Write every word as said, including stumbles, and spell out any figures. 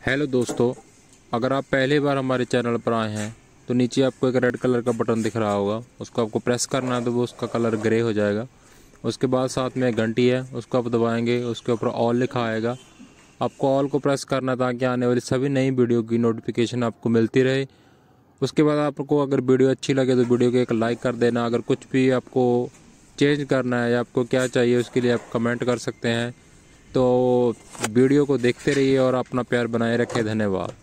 Hello दोस्तों, अगर आप पहली बार हमारे चैनल पर आए हैं तो नीचे आपको एक रेड कलर का बटन दिख रहा होगा। उसको आपको प्रेस करना है तो वो उसका कलर ग्रे हो जाएगा। उसके बाद साथ में एक घंटी है, उसको आप दबाएंगे, उसके ऊपर ऑल लिखा आएगा। आपको ऑल को प्रेस करना है ताकि आने वाली सभी नई वीडियो की नोटिफिकेशन आपको मिलती रहे। उसके बाद आपको अगर वीडियो अच्छी लगे तो वीडियो को एक लाइक कर देना। अगर कुछ भी आपको चेंज करना है या आपको क्या चाहिए उसके लिए आप कमेंट कर सकते हैं। तो वीडियो को देखते रहिए और अपना प्यार बनाए रखें। धन्यवाद।